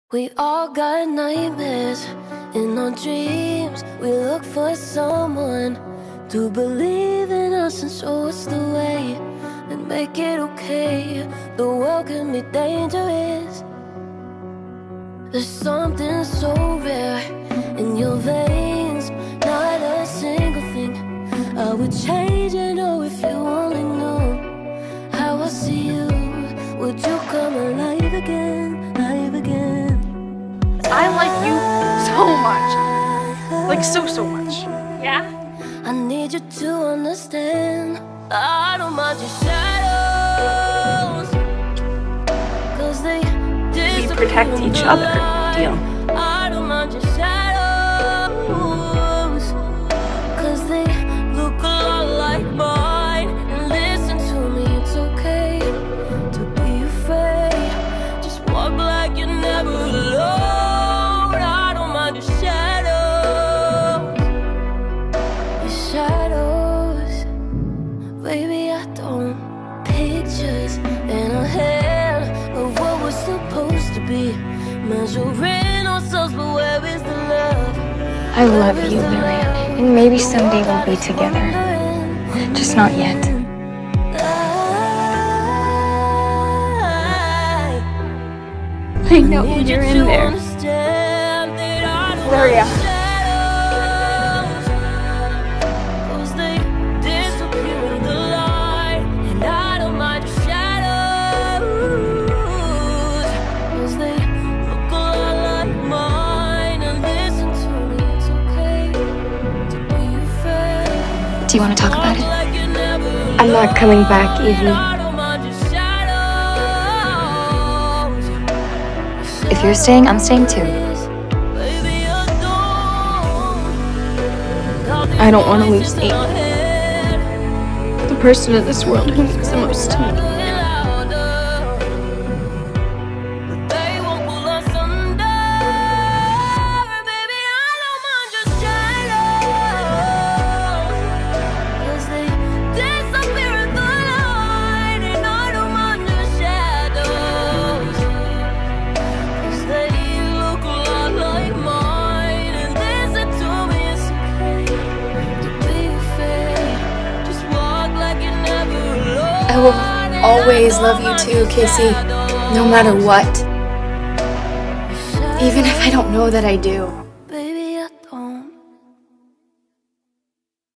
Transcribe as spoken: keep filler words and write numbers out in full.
We all got nightmares in our dreams. We look for someone to believe in us and show us the way and make it okay. The world can be dangerous. There's something so rare in your veins. Not a single thing I would change, you know, if you only knew how I see you. Would you come alive again, alive again? I like you so much. Like so, so much. Yeah? I need you to understand. I don't mind your shadows, 'cause they We protect each other. Deal. I don't mind your shadows, 'cause they look a lot like mine. And listen to me, it's okay to be afraid. Just walk like you're never alone. I don't mind your shadows, your shadows. Baby, I don't. Pictures in our head of what we're supposed to be, measuring ourselves, but where is the love? I love you, Lily, and maybe someday we'll be together. Just not yet. I know you're in there. Gloria. Do you want to talk about it? I'm not coming back, Evie. If you're staying, I'm staying too. I don't want to lose Amy, the person in this world who means the most to me. I will always love you too, Casey, no matter what. Even if I don't know that I do.